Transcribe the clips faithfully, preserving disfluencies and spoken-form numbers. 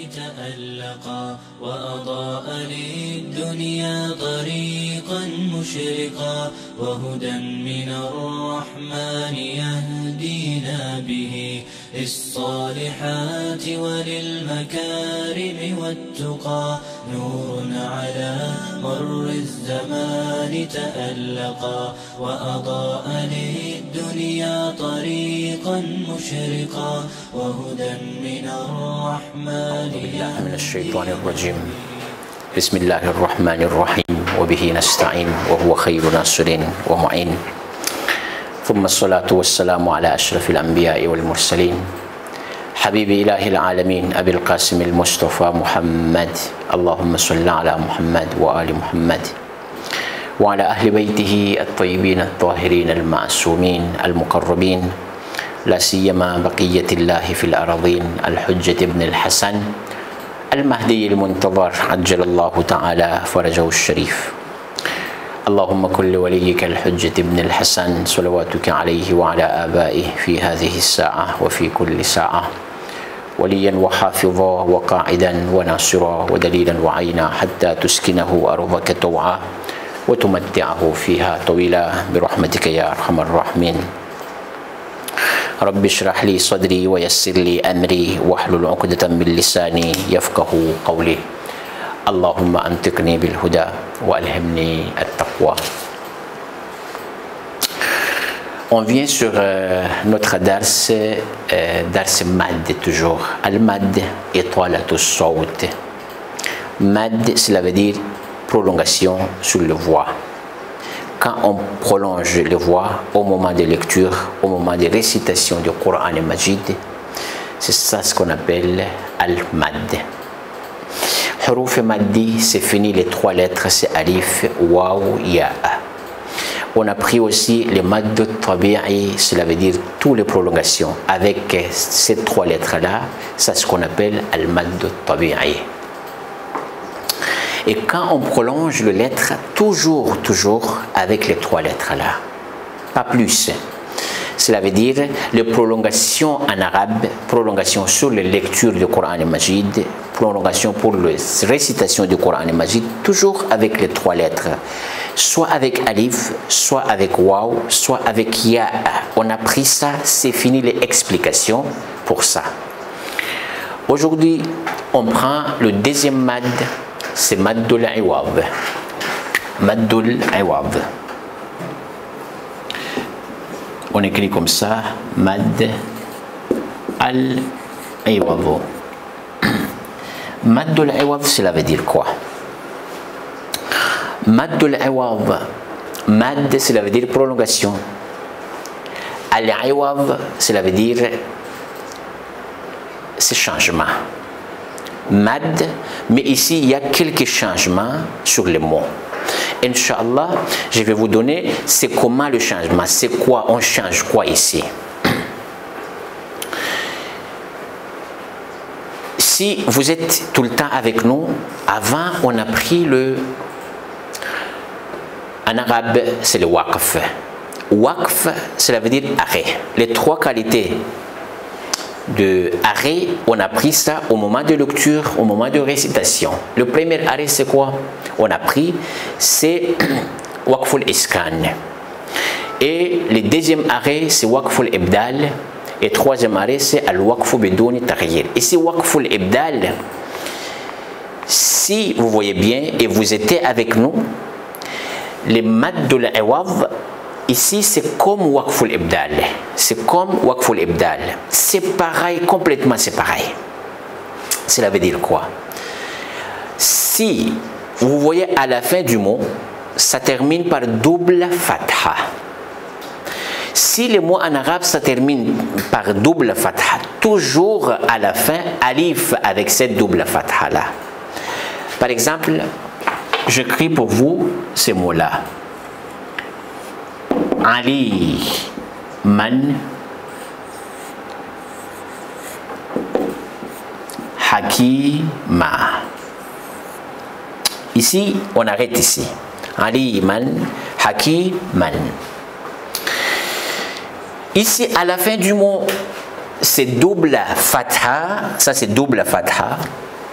تألقا وأضاء للدنيا طريقا مشرقا وهدى من الرحمن يهدينا به للصالحات وللمكارم والتقى نور على مر الزمان تألقا وأضاء للدنيا طريقا مشرقا وهدى من الرحمن بالله من الشيطان الرجيم. بسم الله الرحمن الرحيم وبه نستعين وهو خير ناصر ومعين. ثم الصلاة والسلام على أشرف الأنبياء والمرسلين حبيب إله العالمين أبي القاسم المصطفى محمد. اللهم صل على محمد وآل محمد وعلى أهل بيته الطيبين الطاهرين المعصومين المقربين، لا سيما بقية الله في الأراضين الحجة ابن الحسن المهدي المنتظر عجل الله تعالى فرجه الشريف. اللهم كن لوليك الحجة ابن الحسن صلواتك عليه وعلى آبائه في هذه الساعة وفي كل ساعة وليا وحافظا وقاعدا وناصرا ودليلا وعينا حتى تسكنه أرضك طوعا وتمتعه فيها طويلا برحمتك يا أرحم الراحمين. رب اشرح لي صدري ويسر لي أمري واحلل عقدة من لساني يفقه قولي. اللهم أنطقني بالهدى وألهمني التقوى. On vient sur euh, notre dars, euh, dars mad toujours. Al-mad étoile au saut. Mad, cela veut dire prolongation sur le voix. Quand on prolonge les voix au moment de lecture, au moment de récitation du Coran et Majid, c'est ça ce qu'on appelle Al-Mad. Huruf Maddi, c'est fini les trois lettres, c'est Alif, Waw, Ya. On a pris aussi les Mad Tabi'i, cela veut dire toutes les prolongations. Avec ces trois lettres-là, c'est ce qu'on appelle Al-Mad Tabi'i. Et quand on prolonge les lettres, toujours, toujours avec les trois lettres-là, pas plus. Cela veut dire les prolongations en arabe, prolongation sur les lectures du Coran et Majid, prolongation pour les récitations du Coran et Majid, toujours avec les trois lettres, soit avec Alif, soit avec Waw, soit avec Ya. On a pris ça, c'est fini les explications pour ça. Aujourd'hui, on prend le deuxième mad, c'est Maddul Iwad. Maddul Iwad. On écrit comme ça, Mad al-Iwad. Maddul Iwad, cela veut dire quoi? Maddul Iwad, Mad, cela veut dire prolongation. Al-Iwad, cela veut dire c'est changement. Mad, mais ici il y a quelques changements sur les mots. Inch'Allah, je vais vous donner c'est comment le changement, c'est quoi, on change quoi ici. Si vous êtes tout le temps avec nous, avant on a pris le, en arabe c'est le waqf. Waqf, cela veut dire arrêt. Les trois qualités de arrêt, on a pris ça au moment de lecture, au moment de récitation. Le premier arrêt, c'est quoi? On a pris, c'est Waqful Iskan. Et le deuxième arrêt, c'est Waqful Ibdal. Et le troisième arrêt, c'est Al-Waqfu Bidouni Taghyir. Ici, Waqful Ibdal, si vous voyez bien et vous étiez avec nous, les Maddul Iwad, ici, c'est comme Waqful Ibdal. C'est comme Waqful Ibdal. C'est pareil, complètement c'est pareil. Cela veut dire quoi? Si vous voyez à la fin du mot, ça termine par double fatha. Si le mot en arabe, ça termine par double fatha, toujours à la fin, alif avec cette double fatha-là. Par exemple, j'écris pour vous ces mots-là. Ali man hakima. Ici, on arrête ici. Ali man hakiman. Ici, à la fin du mot, c'est double fatha. Ça, c'est double fatha.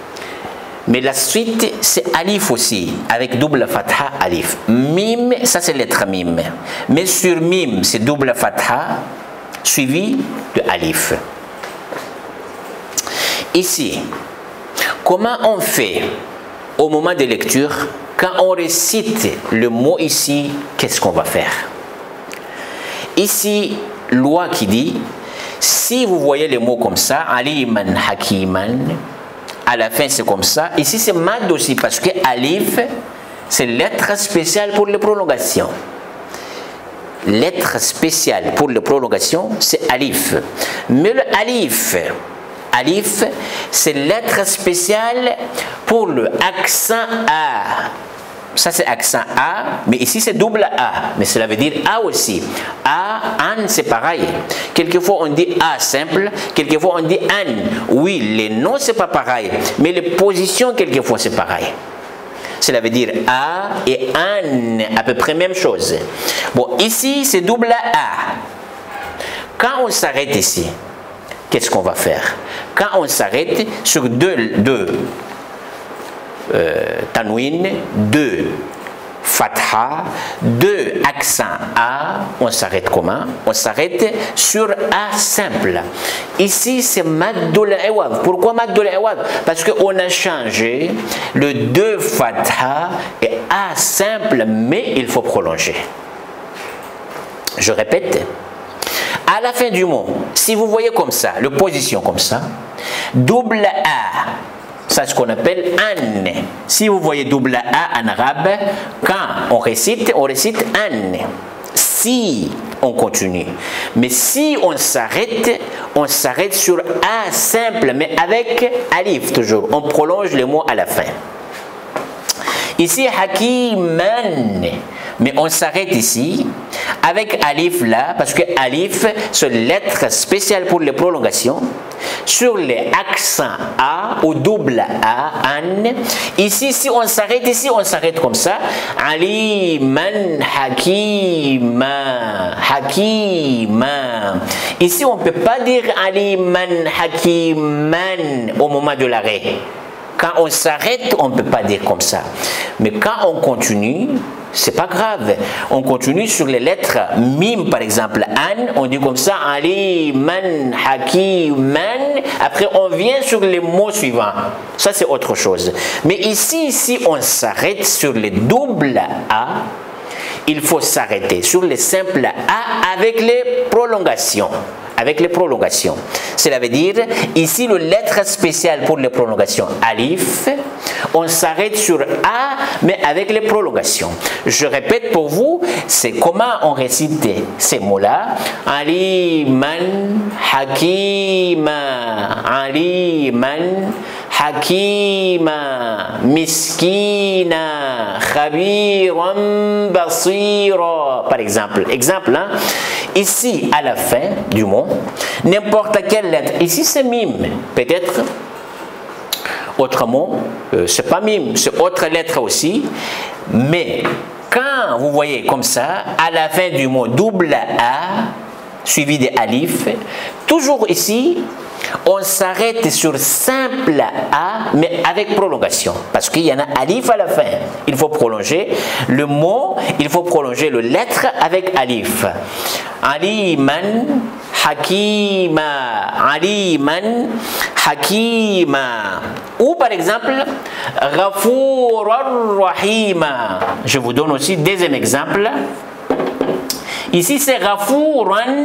Mais la suite, c'est alif aussi, avec double fatha, alif. Mim, ça c'est lettre mim. Mais sur mim, c'est double fatha, suivi de alif. Ici, comment on fait au moment de lecture, quand on récite le mot ici, qu'est-ce qu'on va faire? Ici, loi qui dit, si vous voyez les mots comme ça, aliman, hakiman, à la fin c'est comme ça. Ici c'est mad aussi parce que alif, c'est lettre spéciale pour les prolongations. Lettre spéciale pour les prolongations, c'est alif. Mais le alif, alif, c'est lettre spéciale pour le accent A. Ça c'est accent A, mais ici c'est double A, mais cela veut dire A aussi. A, an, c'est pareil. Quelquefois on dit A simple, quelquefois on dit an. Oui, les noms c'est pas pareil, mais les positions quelquefois c'est pareil. Cela veut dire A et an, à peu près même chose. Bon, ici c'est double A. Quand on s'arrête ici, qu'est-ce qu'on va faire? Quand on s'arrête sur deux, deux Euh, tanwin, deux fatha, deux accents A, on s'arrête comment? On s'arrête sur A simple. Ici c'est maddul iwad. Pourquoi maddul iwad? Parce qu'on a changé le deux fatha et A simple, mais il faut prolonger. Je répète. À la fin du mot, si vous voyez comme ça, le position comme ça, double A, ça c'est ce qu'on appelle an. Si vous voyez double A en arabe, quand on récite, on récite an. Si on continue. Mais si on s'arrête, on s'arrête sur A simple, mais avec alif toujours. On prolonge les mots à la fin. Ici, hakiman. Mais on s'arrête ici avec alif là, parce que alif, c'est une lettre spéciale pour les prolongations. Sur les accents A ou double A, an. Ici, si on s'arrête ici, on s'arrête comme ça. Aliman, hakima, hakima. Ici, on ne peut pas dire aliman, hakiman au moment de l'arrêt. Quand on s'arrête, on ne peut pas dire comme ça. Mais quand on continue, c'est pas grave. On continue sur les lettres mim, par exemple. An, on dit comme ça, Ali, man, haki, man. Après, on vient sur les mots suivants. Ça, c'est autre chose. Mais ici, si on s'arrête sur les doubles A, il faut s'arrêter sur les simples A avec les prolongations. Avec les prolongations. Cela veut dire, ici, le lettre spéciale pour les prolongations, alif, on s'arrête sur A, mais avec les prolongations. Je répète pour vous, c'est comment on récite ces mots-là. Aliman, hakima, aliman, hakima, miskina, khabiran, basira, par exemple. Exemple, hein? Ici, à la fin du mot, n'importe quelle lettre, ici c'est mime, peut-être, autrement, euh, c'est pas mime, c'est autre lettre aussi, mais quand vous voyez comme ça, à la fin du mot double A, suivi de alif, toujours ici, on s'arrête sur simple A, mais avec prolongation. Parce qu'il y en a alif à la fin. Il faut prolonger le mot, il faut prolonger le lettre avec alif. Aliman, hakima, aliman, hakima. Ou par exemple, Ghafour rahima. Je vous donne aussi deuxième exemple. Ici c'est Ghafouran.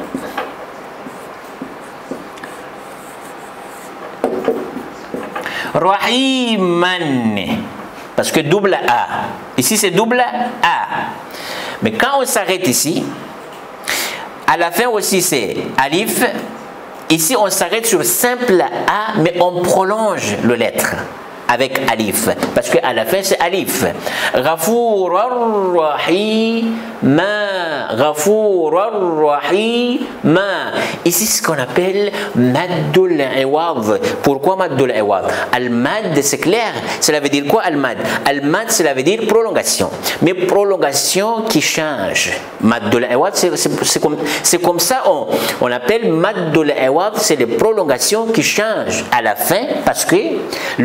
Rahiman, parce que double A. Ici c'est double A. Mais quand on s'arrête ici, à la fin aussi c'est alif. Ici on s'arrête sur simple A, mais on prolonge le lettre avec alif, parce qu'à la fin c'est alif. Ghafour rahima, Ghafour rahima. Ici ce qu'on appelle maddul iwad. Pourquoi maddul iwad? Al-mad, c'est clair, cela veut dire quoi al-mad? Al-mad, cela veut dire prolongation, mais prolongation qui change. Maddul iwad, c'est comme, comme ça on, on appelle maddul iwad, c'est les prolongations qui changent à la fin, parce que le an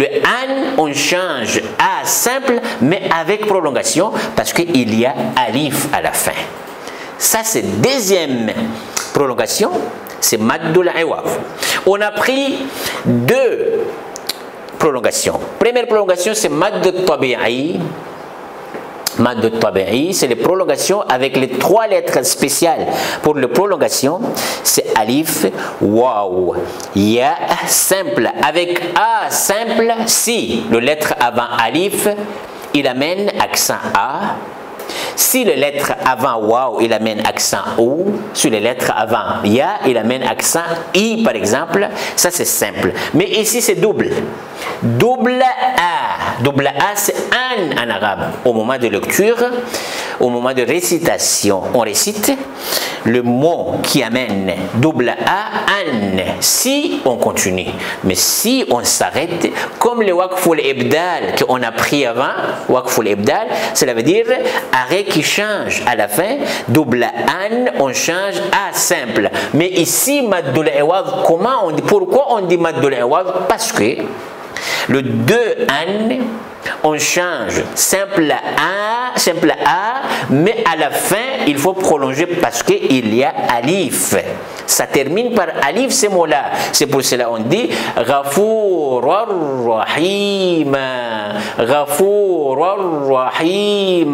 an, on change A simple, mais avec prolongation, parce qu'il y a alif à la fin. Ça, c'est deuxième prolongation, c'est maddul iwad. On a pris deux prolongations. Première prolongation, c'est madd tabi'i. Madd tabi'i, c'est les prolongations avec les trois lettres spéciales pour les prolongations. C'est alif, waw, ya simple. Avec A simple, si le lettre avant alif, il amène accent A. Si les lettres avant waw, il amène accent ou. Si les lettres avant ya, il amène accent i, par exemple. Ça, c'est simple. Mais ici, c'est double. Double A. Double A, c'est an en arabe. Au moment de lecture, au moment de récitation, on récite le mot qui amène double A, an. Si on continue. Mais si on s'arrête, comme le waqful ibdal qu'on a pris avant, waqful ibdal, cela veut dire arrêt qui change à la fin, double an, on change à simple. Mais ici, maddul iwad, comment on dit, pourquoi on dit maddul iwad? Parce que le deux an, on change simple A, simple A, mais à la fin, il faut prolonger parce qu'il y a alif. Ça termine par alif, ces mots-là. C'est pour cela qu'on dit Ghafour Rahim, Ghafour Rahim,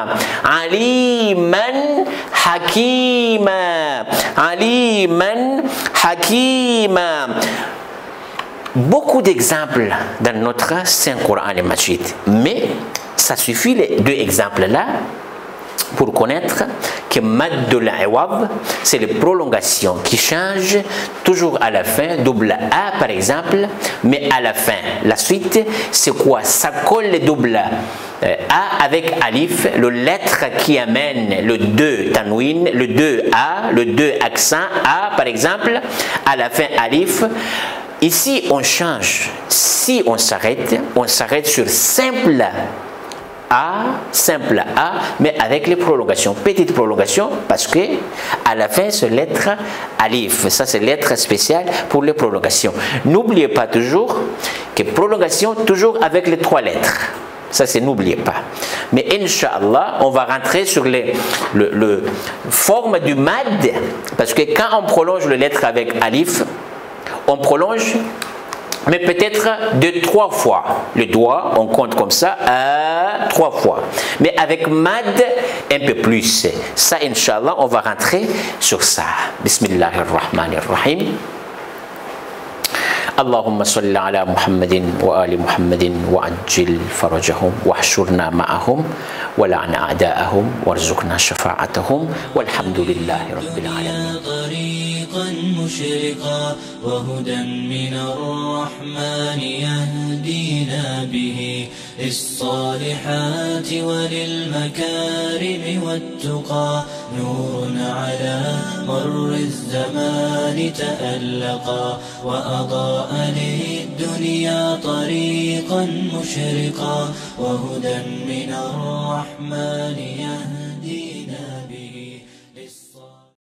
Aliman Hakima, Aliman Hakima. Beaucoup d'exemples dans notre Saint Coran et Majid, mais ça suffit les deux exemples-là pour connaître que maddul iwad, c'est les prolongations qui changent toujours à la fin, double A par exemple, mais à la fin. La suite, c'est quoi? Ça colle les double A avec alif, le lettre qui amène le deux tanwin, le deux A, le deux accent A par exemple, à la fin alif. Ici, on change. Si on s'arrête, on s'arrête sur simple A, simple A, mais avec les prolongations, petite prolongation, parce que à la fin, c'est lettre alif. Ça, c'est lettre spéciale pour les prolongations. N'oubliez pas toujours que prolongation, toujours avec les trois lettres. Ça, c'est n'oubliez pas. Mais Inch'Allah, on va rentrer sur les, le, le forme du mad, parce que quand on prolonge les lettres avec alif, on prolonge, mais peut-être deux, trois fois. Le doigt, on compte comme ça, euh, trois fois. Mais avec mad, un peu plus. Ça, Inch'Allah, on va rentrer sur ça. Bismillahirrahmanirrahim. اللهم صل على محمد وآل محمد وعجل فرجهم واحشرنا معهم ولعن أعداءهم وارزقنا شفاعتهم والحمد لله رب العالمين. طريقا مشرقا وهدى من الرحمن يهدينا به للصالحات وللمكارم والتقى نور على مر الزمان تألقا وأضاء للدنيا طريقا مشرقا وهدى من الرحمن يهدينا